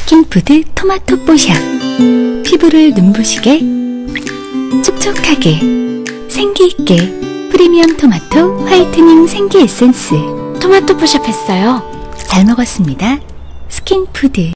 스킨푸드 토마토 뽀샵. 피부를 눈부시게, 촉촉하게, 생기있게 프리미엄 토마토 화이트닝 생기 에센스. 토마토 뽀샵 했어요. 잘 먹었습니다. 스킨푸드.